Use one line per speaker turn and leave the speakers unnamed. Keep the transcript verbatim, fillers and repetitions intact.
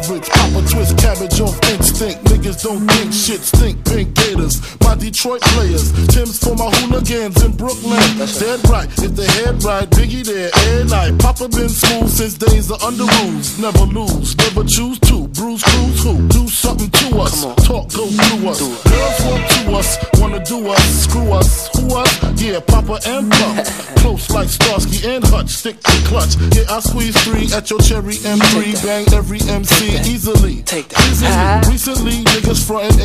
favorites. Papa twist cabbage off instinct. Niggas don't think shit stink. Pink Gators, my Detroit players. Tim's for my hooligans in Brooklyn. Dead right, if they head right, Biggie there every night. Papa been smooth since days of under rules. Never lose, never choose to. Bruise, cruise, who? Do something to us. Talk, go through us. Girls want to us, wanna do us. Screw us, who us? Yeah, Papa and Pup. Close like Starsky and Hutch. Stick to clutch. Yeah, I squeeze three at your cherry M three. Bang every M C easily.
Take that.
Easily. Recently, niggas frontin'.